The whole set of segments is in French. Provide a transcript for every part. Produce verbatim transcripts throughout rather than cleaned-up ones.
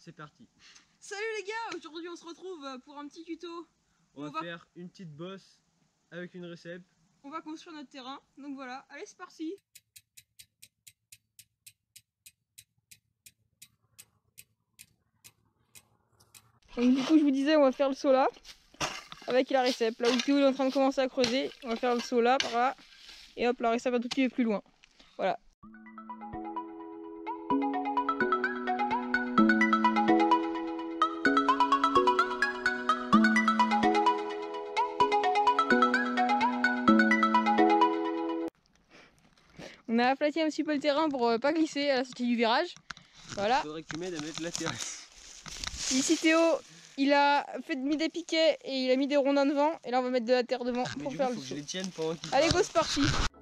c'est parti. Salut les gars, aujourd'hui on se retrouve pour un petit tuto. On, on va, va faire une petite bosse avec une récep. On va construire notre terrain, donc voilà, allez c'est parti. Donc du coup je vous disais on va faire le saut là, avec la récep. Là où Théo est en train de commencer à creuser, on va faire le saut là, par là. Et hop, la récep un tout petit peu plus loin. Voilà. On a aplati un petit peu le terrain pour euh, pas glisser à la sortie du virage. Voilà. Il faudrait que tu m'aides à mettre la terrasse. Ici Théo, il a fait mis des piquets et il a mis des rondins devant. Et là on va mettre de la terre devant Mais pour du faire coup, le faut saut. que je les tienne pendant qu'il Allez parle. go, c'est parti.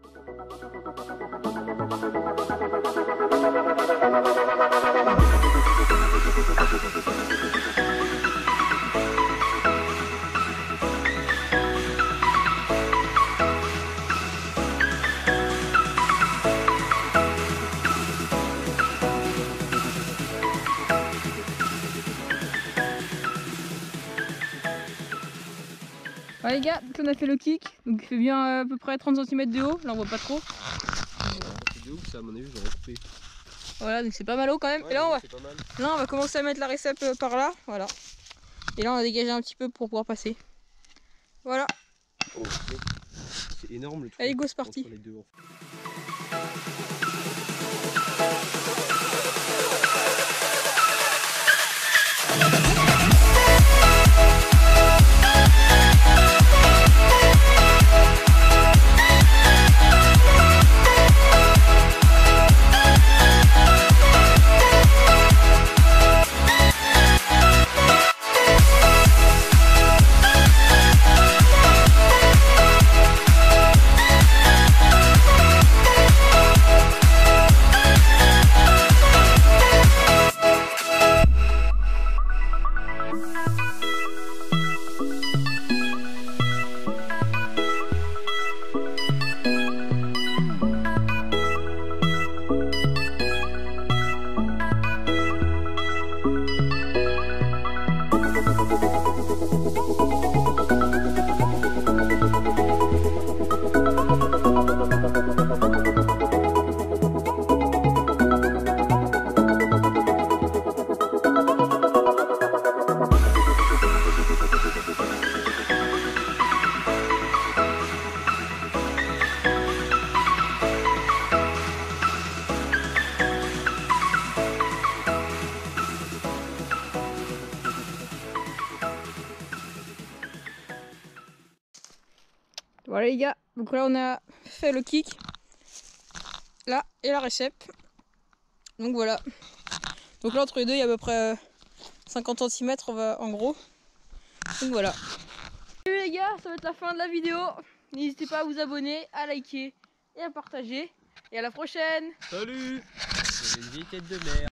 Ouais les gars, donc on a fait le kick, donc il fait bien euh, à peu près trente centimètres de haut, là on voit pas trop. C'est de ouf ça, à mon avis j'aurais coupé. Voilà, donc c'est pas mal haut quand même. Ouais, et là on, va... pas mal. là on va commencer à mettre la récep euh, par là, voilà. Et là on a dégagé un petit peu pour pouvoir passer. Voilà. Oh, c'est énorme le truc. Allez go, c'est parti. Entre les deux, en fait. Voilà les gars, donc là on a fait le kick, là, et la récep. Donc voilà. Donc là entre les deux il y a à peu près cinquante centimètres en gros. Donc voilà. Salut les gars, ça va être la fin de la vidéo. N'hésitez pas à vous abonner, à liker et à partager. Et à la prochaine. Salut. J'ai une vieille tête de mer.